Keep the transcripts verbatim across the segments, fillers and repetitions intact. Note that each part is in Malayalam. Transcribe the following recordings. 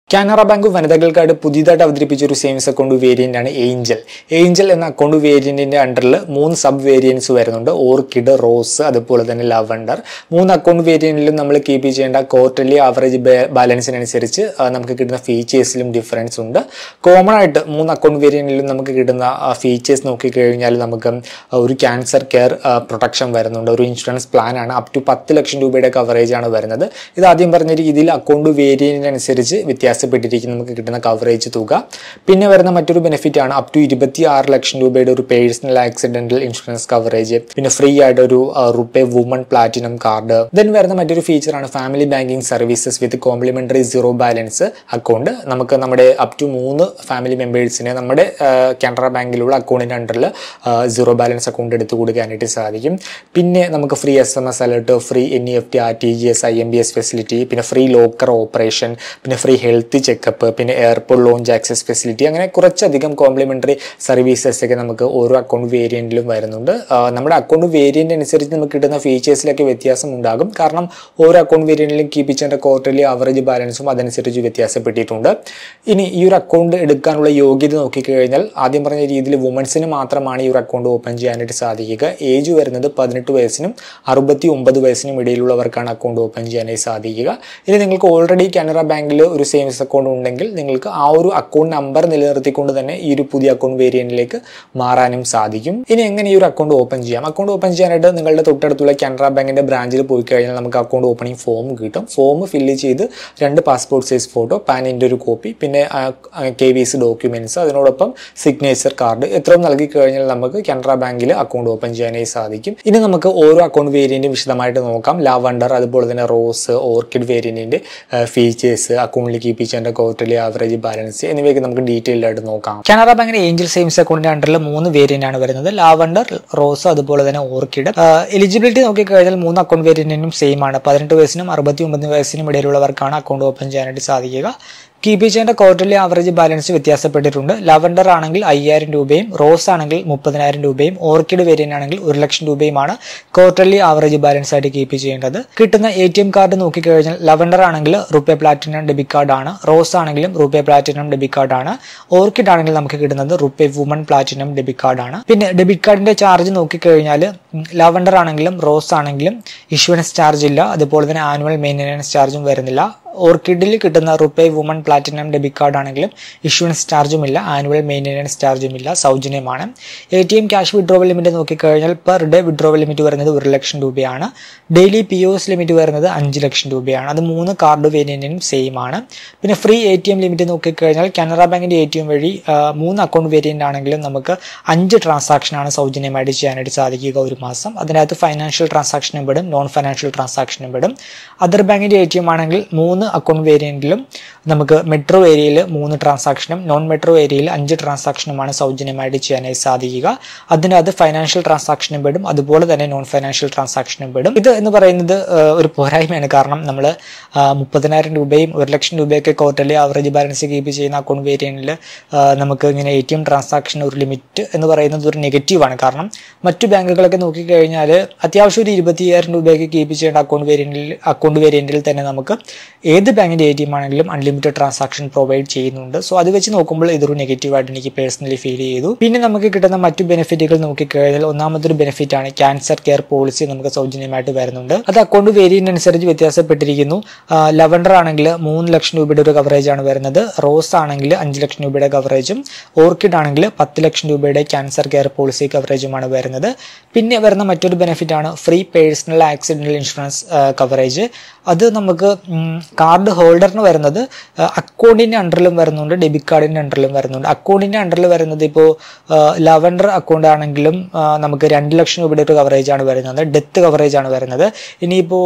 കാനറ ബാങ്ക് വനിതകൾക്കായിട്ട് പുതിയതായിട്ട് അവതരിപ്പിച്ച ഒരു സേവിങ്സ് അക്കൗണ്ട് വേരിയന്റ് ആണ് ഏഞ്ചൽ. ഏഞ്ചൽ എന്ന അക്കൗണ്ട് വേരിയന്റിന്റെ അണ്ടറിൽ മൂന്ന് സബ് വേരിയൻസ് വരുന്നുണ്ട്. ഓർക്കിഡ്, റോസ്, അതുപോലെ തന്നെ ലവൻഡർ. മൂന്ന് അക്കൗണ്ട് വേരിയന്റിലും നമ്മൾ കീപ്പ് ചെയ്യേണ്ട ക്വാർട്ടർലി ആവറേജ് ബാലൻസിനനുസരിച്ച് നമുക്ക് കിട്ടുന്ന ഫീച്ചേഴ്സിലും ഡിഫറൻസ് ഉണ്ട്. കോമൺ ആയിട്ട് മൂന്ന് അക്കൗണ്ട് വേരിയന്റിലും നമുക്ക് കിട്ടുന്ന ഫീച്ചേഴ്സ് നോക്കിക്കഴിഞ്ഞാൽ നമുക്ക് ഒരു ക്യാൻസർ കെയർ പ്രൊട്ടക്ഷൻ വരുന്നുണ്ട്. ഒരു ഇൻഷുറൻസ് പ്ലാൻ ആണ്. അപ് ടു പത്ത് ലക്ഷം രൂപയുടെ കവറേജ് ആണ് വരുന്നത്. ഇത് ആദ്യം പറഞ്ഞ രീതിയിൽ അക്കൗണ്ട് വേരിയന്റിനനുസരിച്ച് വ്യത്യാസം പ്പെട്ടിരിക്കും നമുക്ക് കിട്ടുന്ന കവറേജ് തുക. പിന്നെ വരുന്ന മറ്റൊരു ബെനിഫിറ്റ് ആണ് അപ് ടു ഇരുപത്തി ആറ് ലക്ഷം രൂപയുടെ ഒരു പേഴ്സണൽ ആക്സിഡന്റൽ ഇൻഷുറൻസ് കവറേജ്. പിന്നെ ഫ്രീ ആയിട്ട് ഒരു RuPay woman platinum card. Then വരുന്ന മറ്റൊരു ഫീച്ചറാണ് family banking services with complimentary zero balance account. നമുക്ക് നമ്മുടെ അപ് ടു മൂന്ന് ഫാമിലി മെമ്പേഴ്സിനെ നമ്മുടെ കാനറ ബാങ്കിലുള്ള അക്കൗണ്ടിന്റെ അണ്ടറിൽ സീറോ ബാലൻസ് അക്കൗണ്ട് എടുത്തു കൊടുക്കാനായിട്ട് സാധിക്കും. പിന്നെ നമുക്ക് free S M S alert, free N E F T, R T G S, I M B S facility, പിന്നെ ഫ്രീ ലോക്കർ ഓപ്പറേഷൻ, പിന്നെ ഫ്രീ ഹെൽത്ത് ചെക്കപ്പ്, പിന്നെ എയർപോർട്ട് ലോഞ്ച് ആക്സസ് ഫെസിലിറ്റി. അങ്ങനെ കുറച്ചധികം കോംപ്ലിമെന്ററി സർവീസസ് ഒക്കെ നമുക്ക് ഓരോ അക്കൗണ്ട് വേരിയന്റിലും വരുന്നുണ്ട്. നമ്മുടെ അക്കൗണ്ട് വേരിയന്റ് അനുസരിച്ച് നമുക്ക് കിട്ടുന്ന ഫീച്ചേഴ്സിലൊക്കെ വ്യത്യാസം ഉണ്ടാകും. കാരണം ഓരോ അക്കൗണ്ട് വേരിയന്റിലും കീപ്പ് ചെയ്യേണ്ട ക്വാർട്ടർലി ആവറേജ് ബാലൻസും അതനുസരിച്ച് വ്യത്യാസപ്പെട്ടിട്ടുണ്ട്. ഇനി ഈ ഒരു അക്കൗണ്ട് എടുക്കാനുള്ള യോഗ്യത നോക്കിക്കഴിഞ്ഞാൽ ആദ്യം പറഞ്ഞ രീതിയിൽ വുമൻസിന് മാത്രമാണ് ഈ ഒരു അക്കൗണ്ട് ഓപ്പൺ ചെയ്യാനായിട്ട് സാധിക്കുക. ഏജ് വരുന്നത് പതിനെട്ട് വയസ്സിനും അറുപത്തി ഒമ്പത് വയസ്സിനും ഇടയിലുള്ളവർക്കാണ് അക്കൗണ്ട് ഓപ്പൺ ചെയ്യാനായി സാധിക്കുക. ഇനി നിങ്ങൾക്ക് ഓൾറെഡി കാനറ ബാങ്കിൽ ഒരു സേവിങ്സ് അക്കൗണ്ട് ഉണ്ടെങ്കിൽ നിങ്ങൾക്ക് ആ ഒരു അക്കൗണ്ട് നമ്പർ നിലനിർത്തിക്കൊണ്ട് തന്നെ ഈ ഒരു പുതിയ അക്കൗണ്ട് വേരിയന്റിലേക്ക് മാറാനും സാധിക്കും. ഇനി എങ്ങനെ ഈ ഒരു അക്കൗണ്ട് ഓപ്പൺ ചെയ്യാം? അക്കൗണ്ട് ഓപ്പൺ ചെയ്യാനായിട്ട് നിങ്ങളുടെ തൊട്ടടുത്തുള്ള കാനറ ബാങ്കിന്റെ ബ്രാഞ്ചിൽ പോയി കഴിഞ്ഞാൽ നമുക്ക് അക്കൗണ്ട് ഓപ്പണിംഗ് ഫോം കിട്ടും. ഫോം ഫില്ല് ചെയ്ത് രണ്ട് പാസ്പോർട്ട് സൈസ് ഫോട്ടോ, പാനിന്റെ ഒരു കോപ്പി, പിന്നെ കെ വി സി ഡോക്യുമെന്റ്സ്, അതിനോടൊപ്പം സിഗ്നേച്ചർ കാർഡ് ഇത്രയും നൽകി കഴിഞ്ഞാൽ നമുക്ക് കാനറ ബാങ്കിൽ അക്കൗണ്ട് ഓപ്പൺ ചെയ്യാനായി സാധിക്കും. ഇനി നമുക്ക് ഓരോ അക്കൗണ്ട് വേരിയന്റും വിശദമായിട്ട് നോക്കാം. ലാവണ്ടർ, അതുപോലെ തന്നെ റോസ്, ഓർക്കിഡ് വേരിയന്റിന്റെ ഫീച്ചേഴ്സ്, അക്കൗണ്ടിൽ കീപ്പ് ചെയ്യേണ്ട ക്വാർട്ടർലി ആവറേജ് ബാലൻസ് എന്നിവയൊക്കെ നമുക്ക് ഡീറ്റെയിൽഡ് ആയിട്ട് നോക്കാം. കാനറ ബാങ്കിന്റെ ഏഞ്ചൽ സേവിങ്സ് അക്കൗണ്ടിന്റെ അണ്ടറിൽ മൂന്ന് വേരിയന്റ് ആണ് വരുന്നത്. ലാവണ്ടർ, റോസ്, അതുപോലെ തന്നെ ഓർക്കിഡ്. എലിജിബിലിറ്റി നോക്കിക്കഴിഞ്ഞാൽ മൂന്ന് അക്കൗണ്ട് വേരിയന്റിനും സെയിം ആണ്. പതിനെട്ട് വയസ്സിനും അറുപത്തി ഒമ്പത് വയസ്സിനും ഇടയിലുള്ളവർക്കാണ് അക്കൗണ്ട് ഓപ്പൺ ചെയ്യാനായിട്ട് സാധിക്കുക. കീപ്പ് ചെയ്യേണ്ട ക്വാർട്ടർലി ആവറേജ് ബാലൻസ് വ്യത്യാസപ്പെട്ടിട്ടുണ്ട്. ലാവണ്ടർ ആണെങ്കിൽ അയ്യായിരം രൂപയും, റോസ് ആണെങ്കിൽ മുപ്പതിനായിരം രൂപയും, ഓർക്കിഡ് വേരിയന്റ് ആണെങ്കിൽ ഒരു ലക്ഷം രൂപയുമാണ് ക്വാർട്ടർലി ആവറേജ് ബാലൻസ് ആയിട്ട് കീപ്പ് ചെയ്യേണ്ടത്. കിട്ടുന്ന എ ടി എം കാർഡ് നോക്കിക്കഴിഞ്ഞാൽ ലാവണ്ടർ ആണെങ്കിൽ റുപ്പേ പ്ലാറ്റിനം ഡെബിറ്റ് കാർഡ് ആണ്, റോസ് ആണെങ്കിലും റുപ്പേ പ്ലാറ്റിനം ഡെബിറ്റ് കാർഡ് ആണ്, ഓർക്കിഡ് ആണെങ്കിൽ നമുക്ക് കിട്ടുന്നത് RuPay woman platinum debit card ആണ്. പിന്നെ ഡെബിറ്റ് കാർഡിന്റെ ചാർജ് നോക്കിക്കഴിഞ്ഞാൽ ലാവണ്ടർ ആണെങ്കിലും റോസ് ആണെങ്കിലും ഇഷ്യൂവൻസ് ചാർജ് ഇല്ല, അതുപോലെ തന്നെ ആനുവൽ മെയിൻ്റനൻസ് ചാർജും വരുന്നില്ല. ഓർക്കിഡിൽ കിട്ടുന്ന RuPay woman platinum debit card ആണെങ്കിലും ഇഷ്യൂവൻസ് ചാർജും ഇല്ല, ആനുവൽ മെയിൻ്റനൻസ് ചാർജും ഇല്ല, സൗജന്യമാണ്. A T M cash withdrawal limit നോക്കിക്കഴിഞ്ഞാൽ പെർ ഡേ വിഡ്രോവൽ ലിമിറ്റ് വരുന്നത് ഒരു ലക്ഷം രൂപയാണ്. Daily P O S limit വരുന്നത് അഞ്ച് ലക്ഷം രൂപയാണ്. അത് മൂന്ന് കാർഡ് വേരിയന്റിനും സെയിം ആണ്. പിന്നെ free A T M limit നോക്കിക്കഴിഞ്ഞാൽ കാനറ ബാങ്കിന്റെ എ ടി എം വഴി മൂന്ന് അക്കൗണ്ട് വേരിയന്റ് ആണെങ്കിലും നമുക്ക് അഞ്ച് ട്രാൻസാക്ഷനാണ് സൗജന്യമായിട്ട് ചെയ്യാനായിട്ട് സാധിക്കുക ഒരു മാസം. അതിനകത്ത് ഫൈനാൻഷ്യൽ ട്രാൻസാക്ഷനും പെടും, നോൺ ഫൈനാൻഷ്യൽ ട്രാൻസാക്ഷനും പെടും. അതർ ബാങ്കിന്റെ എ ടി എം ആണെങ്കിൽ മൂന്ന് അക്കൗണ്ട് വേരിയന്റിലും നമുക്ക് മെട്രോ ഏരിയയിൽ മൂന്ന് ട്രാൻസാക്ഷനും നോൺ മെട്രോ ഏരിയയിൽ അഞ്ച് ട്രാൻസാക്ഷനുമാണ് സൗജന്യമായിട്ട് ചെയ്യാനായി സാധിക്കുക. അതിനകത്ത് ഫൈനാൻഷ്യൽ ട്രാൻസാക്ഷനും പെടും, അതുപോലെ തന്നെ നോൺ ഫൈനാൻഷ്യൽ ട്രാൻസാക്ഷനും പെടും. ഇത് എന്ന് പറയുന്നത് ഒരു പോരായ്മയാണ്. കാരണം നമ്മൾ മുപ്പതിനായിരം രൂപയും ഒരു ലക്ഷം രൂപയൊക്കെ ക്വാർട്ടർലി ആവറേജ് ബാലൻസ് കീപ്പ് ചെയ്യുന്ന അക്കൗണ്ട് വേരിയന്റിൽ നമുക്ക് ഇങ്ങനെ എ ടി എം ട്രാൻസാക്ഷൻ ഒരു ലിമിറ്റ് എന്ന് പറയുന്നത് ഒരു നെഗറ്റീവാണ്. കാരണം മറ്റു ബാങ്കുകളൊക്കെ നോക്കിക്കഴിഞ്ഞാൽ അത്യാവശ്യം ഒരു ഇരുപത്തി അയ്യായിരം രൂപയൊക്കെ കീപ്പ് ചെയ്യേണ്ട അക്കൗണ്ട് വേരിയന്റിൽ അക്കൗണ്ട് വേരിയന്റിൽ തന്നെ നമുക്ക് ഏത് ബാങ്കിന്റെ എ ടി എം ആണെങ്കിലും അൺലിമിറ്റഡ് ട്രാൻസാക്ഷൻ പ്രൊവൈഡ് ചെയ്യുന്നുണ്ട്. സോ അത് വെച്ച് നോക്കുമ്പോൾ ഇതൊരു നെഗറ്റീവായിട്ട് എനിക്ക് പേഴ്സണലി ഫീൽ ചെയ്തു. പിന്നെ നമുക്ക് കിട്ടുന്ന മറ്റു ബെനിഫിറ്റുകൾ നോക്കിക്കഴിഞ്ഞാൽ ഒന്നാമതൊരു ബെനിഫിറ്റ് ആണ് ക്യാൻസർ കെയർ പോളിസി നമുക്ക് സൗജന്യമായിട്ട് വരുന്നുണ്ട്. അത് അക്കൗണ്ട് വേരിയന്റ് അനുസരിച്ച് വ്യത്യാസപ്പെട്ടിരിക്കുന്നു. ലവണ്ടർ ആണെങ്കിൽ മൂന്ന് ലക്ഷം രൂപയുടെ ഒരു കവറേജ് ആണ് വരുന്നത്, റോസ് ആണെങ്കിൽ അഞ്ച് ലക്ഷം രൂപയുടെ കവറേജും, ഓർക്കിഡ് ആണെങ്കിൽ പത്ത് ലക്ഷം രൂപയുടെ ക്യാൻസർ കെയർ പോളിസി കവറേജുമാണ് വരുന്നത്. പിന്നെ വരുന്ന മറ്റൊരു ബെനിഫിറ്റ് ആണ് free personal accidental insurance coverage. അത് നമുക്ക് കാർഡ് ഹോൾഡറിന് വരുന്നത് അക്കൗണ്ടിന്റെ അണ്ടറിലും വരുന്നുണ്ട്, ഡെബിറ്റ് കാർഡിന്റെ അണ്ടറിലും വരുന്നുണ്ട്. അക്കൗണ്ടിന്റെ അണ്ടറിൽ വരുന്നത് ഇപ്പോൾ ലവണ്ടർ അക്കൗണ്ട് ആണെങ്കിലും നമുക്ക് രണ്ട് ലക്ഷം രൂപയുടെ ഒരു കവറേജ് ആണ് വരുന്നത്, ഡെത്ത് കവറേജ് ആണ് വരുന്നത്. ഇനിയിപ്പോൾ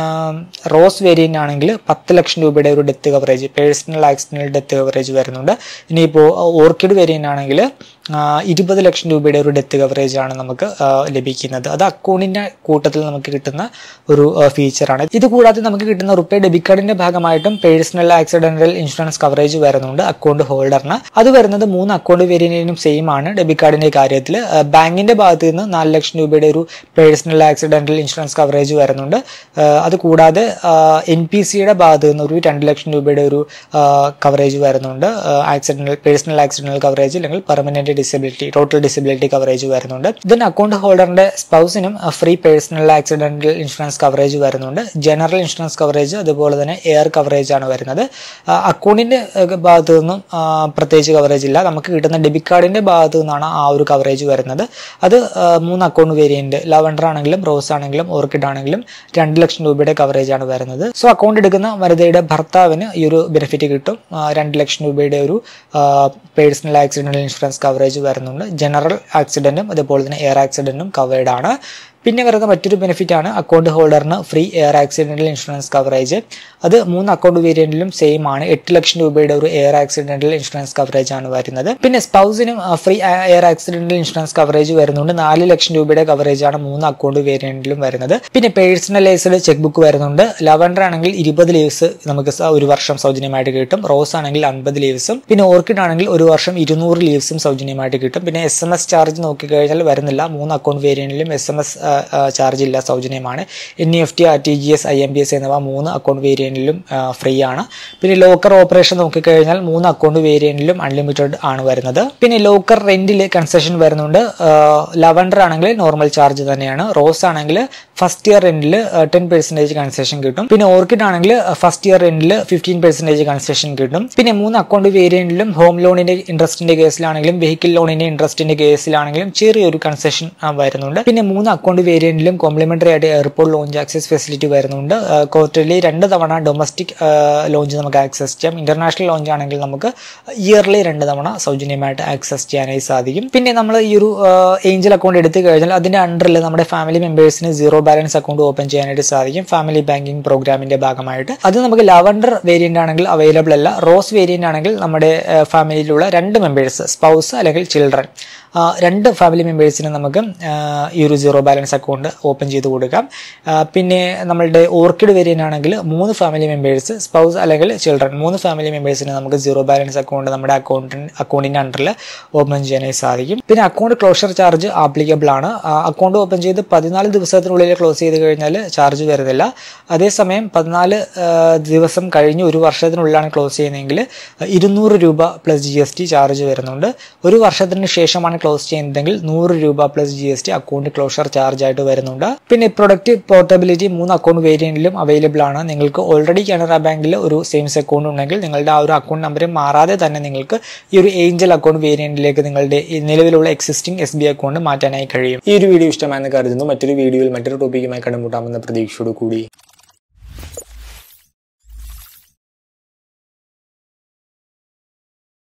റോസ് വേരിയന്റ് ആണെങ്കിൽ പത്ത് ലക്ഷം രൂപയുടെ ഒരു death coverage, personal accidental death coverage വരുന്നുണ്ട്. ഇനിയിപ്പോൾ ഓർക്കിഡ് വേരിയന്റ് ആണെങ്കിൽ ഇരുപത് ലക്ഷം രൂപയുടെ ഒരു ഡെത്ത് കവറേജ് ആണ് നമുക്ക് ലഭിക്കുന്നത്. അത് അക്കൗണ്ടിന്റെ കൂട്ടത്തിൽ നമുക്ക് കിട്ടുന്ന ഒരു ഫീച്ചറാണ്. ഇത് കൂടാതെ നമുക്ക് കിട്ടുന്ന റുപ്പേ ഡെബിറ്റ് കാർഡിന്റെ ഭാഗമായിട്ടും പേഴ്സണൽ ആക്സിഡന്റൽ ഇൻഷുറൻസ് കവറേജ് വരുന്നുണ്ട് അക്കൗണ്ട് ഹോൾഡറിന്. അത് വരുന്നത് മൂന്ന് അക്കൗണ്ട് വേരിയന്റിനും സെയിം ആണ്. ഡെബിറ്റ് കാർഡിന്റെ കാര്യത്തിൽ ബാങ്കിന്റെ ഭാഗത്ത് നിന്ന് നാല് ലക്ഷം രൂപയുടെ ഒരു പേഴ്സണൽ ആക്സിഡന്റൽ ഇൻഷുറൻസ് കവറേജ് വരുന്നുണ്ട്. അത് കൂടാതെ എൻ പി സിയുടെ ഭാഗത്ത് നിന്ന് ഒരു രണ്ട് ലക്ഷം രൂപയുടെ ഒരു കവറേജ് വരുന്നുണ്ട്. ആക്സിഡന്റൽ പേഴ്സണൽ ആക്സിഡന്റൽ കവറേജ് അല്ലെങ്കിൽ permanent disability total disability coverage വരുന്നുണ്ട്. ഇതിന് അക്കൗണ്ട് ഹോൾഡറിന്റെ സ്പൗസിനും free personal accidental insurance coverage വരുന്നുണ്ട്. ജനറൽ ഇൻഷുറൻസ് കവറേജ് അതുപോലെ തന്നെ എയർ കവറേജ് ആണ് വരുന്നത്. അക്കൗണ്ടിന്റെ ഭാഗത്തു നിന്നും പ്രത്യേകിച്ച് കവറേജ് ഇല്ല. നമുക്ക് കിട്ടുന്ന ഡെബിറ്റ് കാർഡിന്റെ ഭാഗത്തു നിന്നാണ് ആ ഒരു കവറേജ് വരുന്നത്. അത് മൂന്ന് അക്കൗണ്ട് വേരിയന്റ് ലവൻഡർ ആണെങ്കിലും റോസ് ആണെങ്കിലും ഓർക്കിഡ് ആണെങ്കിലും രണ്ട് ലക്ഷം രൂപയുടെ കവറേജ് ആണ് വരുന്നത്. സോ അക്കൗണ്ട് എടുക്കുന്ന വനിതയുടെ ഭർത്താവിന് ഈ ഒരു ബെനിഫിറ്റ് കിട്ടും. രണ്ട് ലക്ഷം രൂപയുടെ ഒരു പേഴ്സണൽ ആക്സിഡന്റൽ ഇൻഷുറൻസ് കവറേജ് വരുന്നുണ്ട്. ജനറൽ ആക്സിഡന്റും അതുപോലെ തന്നെ എയർ ആക്സിഡന്റും കവേർഡ് ആണ്. പിന്നെ വരുന്ന മറ്റൊരു ബെനിഫിറ്റ് ആണ് അക്കൗണ്ട് ഹോൾഡറിന് free air accidental insurance coverage. അത് മൂന്ന് അക്കൗണ്ട് വേരിയന്റിലും സെയിം ആണ്. എട്ട് ലക്ഷം രൂപയുടെ ഒരു എയർ ആക്സിഡന്റൽ ഇൻഷുറൻസ് കവറേജ് ആണ് വരുന്നത്. പിന്നെ സ്പൗസിനും free air accidental insurance coverage വരുന്നുണ്ട്. നാല് ലക്ഷം രൂപയുടെ കവറേജ് ആണ് മൂന്ന് അക്കൗണ്ട് വേരിയന്റിലും വരുന്നത്. പിന്നെ പേഴ്സണലൈസ്ഡ് ചെക്ക് ബുക്ക് വരുന്നുണ്ട്. ലവൻഡർ ആണെങ്കിൽ ഇരുപത് ലീവ്സ് നമുക്ക് ഒരു വർഷം സൗജന്യമായിട്ട് കിട്ടും. റോസ് ആണെങ്കിൽ അൻപത് ലീവ്സും പിന്നെ ഓർക്കിഡ് ആണെങ്കിൽ ഒരു വർഷം ഇരുന്നൂറ് ലീവ്സും സൗജന്യമായിട്ട് കിട്ടും. പിന്നെ എസ് എം എസ് ചാർജ് നോക്കിക്കഴിഞ്ഞാൽ വരുന്നില്ല. മൂന്ന് അക്കൗണ്ട് വേരിയന്റിലും എസ് എം എസ് ചാർജ് ഇല്ല, സൗജന്യമാണ്. N E F T, R T G S, I M P S എന്നിവ മൂന്ന് അക്കൗണ്ട് വേരിയന്റിലും ഫ്രീ ആണ്. പിന്നെ ലോക്കർ ഓപ്പറേഷൻ നോക്കിക്കഴിഞ്ഞാൽ മൂന്ന് അക്കൗണ്ട് വേരിയന്റിലും അൺലിമിറ്റഡ് ആണ് വരുന്നത്. പിന്നെ ലോക്കർ റെന്റിൽ കൺസെഷൻ വരുന്നുണ്ട്. ലവൻഡർ ആണെങ്കിൽ നോർമൽ ചാർജ് തന്നെയാണ്. റോസ് ആണെങ്കിൽ ഫസ്റ്റ് ഇയർ റെന്റിൽ ടെൻ പെർസെന്റേജ് കൺസെഷൻ കിട്ടും. പിന്നെ ഓർക്കിഡ് ആണെങ്കിൽ ഫസ്റ്റ് ഇയർ റെന്റിൽ ഫിഫ്റ്റീൻ പെർസെന്റേജ് കൺസെഷൻ കിട്ടും. പിന്നെ മൂന്ന് അക്കൗണ്ട് വേരിയന്റിലും ഹോം ലോണിന്റെ ഇൻട്രസ്റ്റിന്റെ കേസിലാണെങ്കിലും വെഹിക്കിൾ ലോണിന്റെ ഇൻട്രസ്റ്റിന്റെ കേസിലാണെങ്കിലും ചെറിയൊരു കൺസെഷൻ വരുന്നുണ്ട്. പിന്നെ മൂന്ന് അക്കൗണ്ട് വേരിയന്റിലും കോംപ്ലിമെന്ററി ആയിട്ട് എയർപോർട്ട് ലോഞ്ച് ആക്സസ് ഫെസിലിറ്റി വരുന്നുണ്ട്. ക്വാർട്ടർലി രണ്ട് തവണ ഡൊമസ്റ്റിക് ലോഞ്ച് നമുക്ക് ആക്സസ് ചെയ്യാം. ഇന്റർനാഷണൽ ലോഞ്ച് ആണെങ്കിൽ നമുക്ക് ഇയർലി രണ്ട് തവണ സൗജന്യമായിട്ട് ആക്സസ് ചെയ്യാനായി സാധിക്കും. പിന്നെ നമ്മൾ ഈ ഒരു ഏഞ്ചൽ അക്കൗണ്ട് എടുത്തു കഴിഞ്ഞാൽ അതിന്റെ അണ്ടറിൽ നമ്മുടെ ഫാമിലി മെമ്പേഴ്സിന് സീറോ ബാലൻസ് അക്കൗണ്ട് ഓപ്പൺ ചെയ്യാനായിട്ട് സാധിക്കും ഫാമിലി ബാങ്കിങ് പ്രോഗ്രാമിന്റെ ഭാഗമായിട്ട്. അത് നമുക്ക് ലവൻഡർ വേരിയന്റ് ആണെങ്കിൽ അവൈലബിൾ അല്ല. റോസ് വേരിയന്റ് ആണെങ്കിൽ നമ്മുടെ ഫാമിലിയിലുള്ള രണ്ട് മെമ്പേഴ്സ് സ്പൗസ് അല്ലെങ്കിൽ ചിൽഡ്രൻ രണ്ട് ഫാമിലി മെമ്പേഴ്സിന് നമുക്ക് ഈ ഒരു സീറോ ബാലൻസ് അക്കൗണ്ട് ഓപ്പൺ ചെയ്ത് കൊടുക്കാം. പിന്നെ നമ്മളുടെ ഓർക്കിഡ് വേരിയന്റ് ആണെങ്കിൽ മൂന്ന് ഫാമിലി മെമ്പേഴ്സ് സ്പൗസ് അല്ലെങ്കിൽ ചിൽഡ്രൻ മൂന്ന് ഫാമിലി മെമ്പേഴ്സിന് നമുക്ക് സീറോ ബാലൻസ് അക്കൗണ്ട് നമ്മുടെ അക്കൗണ്ടിന് അക്കൗണ്ടിന്റെ അണ്ടറിൽ ഓപ്പൺ ചെയ്യാനായി സാധിക്കും. പിന്നെ അക്കൗണ്ട് ക്ലോഷർ ചാർജ് ആപ്ലിക്കബിൾ ആണ്. അക്കൗണ്ട് ഓപ്പൺ ചെയ്ത് പതിനാല് ദിവസത്തിനുള്ളിൽ ക്ലോസ് ചെയ്ത് കഴിഞ്ഞാൽ ചാർജ് വരുന്നില്ല. അതേസമയം പതിനാല് ദിവസം കഴിഞ്ഞ് ഒരു വർഷത്തിനുള്ളിലാണ് ക്ലോസ് ചെയ്യുന്നതെങ്കിൽ ഇരുന്നൂറ് രൂപ plus G S T charge വരുന്നുണ്ട്. ഒരു വർഷത്തിന് ശേഷമാണ് ക്ലോസ് ചെയ്യുന്നതെങ്കിൽ നൂറ് രൂപ plus G S T account closure charge ആയിട്ട് വരുന്നുണ്ട്. പിന്നെ പ്രൊഡക്റ്റ് പോർട്ടബിലിറ്റി മൂന്ന് അക്കൗണ്ട് വേരിയന്റിലും അവൈലബിൾ ആണ്. നിങ്ങൾക്ക് ഓൾറെഡി കാനറ ബാങ്കിൽ ഒരു സേവിങ്സ് അക്കൗണ്ട് ഉണ്ടെങ്കിൽ നിങ്ങളുടെ ആ ഒരു അക്കൗണ്ട് നമ്പർ മാറാതെ തന്നെ നിങ്ങൾക്ക് ഈ ഒരു ഏഞ്ചൽ അക്കൗണ്ട് വേരിയന്റിലേക്ക് നിങ്ങളുടെ നിലവിലുള്ള എക്സിസ്റ്റിംഗ് എസ് ബി അക്കൗണ്ട് മാറ്റാനായി കഴിയും. ഈ ഒരു വീഡിയോ ഇഷ്ടമായെന്ന് കരുതുന്നു. മറ്റൊരു വീഡിയോയിൽ മറ്റൊരു ടോപ്പിക്കുമായി കണ്ടുമുട്ടാമെന്ന പ്രതീക്ഷയോട് കൂടി